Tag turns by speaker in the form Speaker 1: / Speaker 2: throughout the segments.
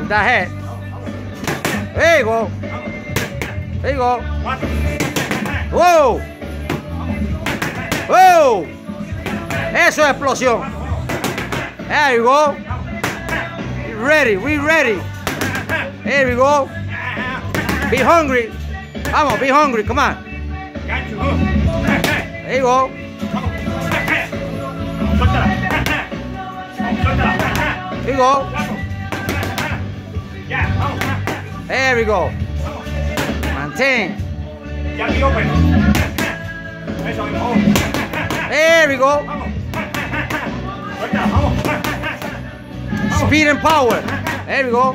Speaker 1: With that head. There you go. There you go. Whoa. Whoa. Eso es explosión. There you go. Ready. We ready. There we go. Be hungry. Vamos, be hungry. Come on. There you go. There you go. There we go. Maintain. There we go. Speed and power. There we go.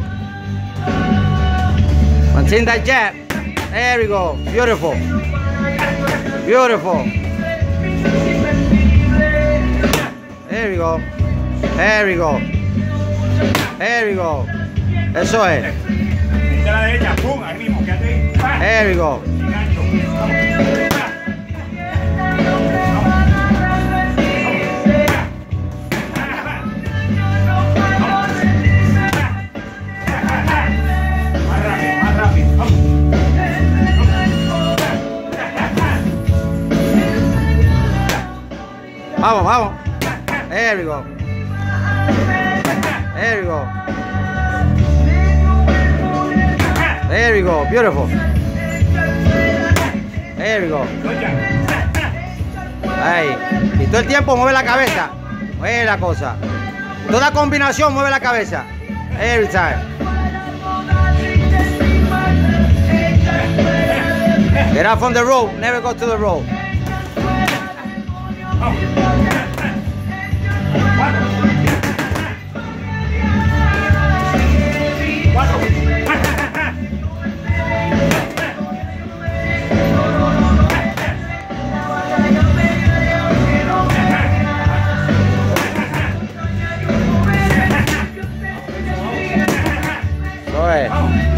Speaker 1: Maintain that jab. There we go. Beautiful. Beautiful. There we go. There we go. There we go. Eso es. There we go. Vamos, vamos. There we go. There we go. There we go. Beautiful. There we go. Ahí. Y todo el tiempo mueve la cabeza. Mueve la cosa. Toda combinación mueve la cabeza. Every time. Get out from the rope. Never go to the rope. Go ahead.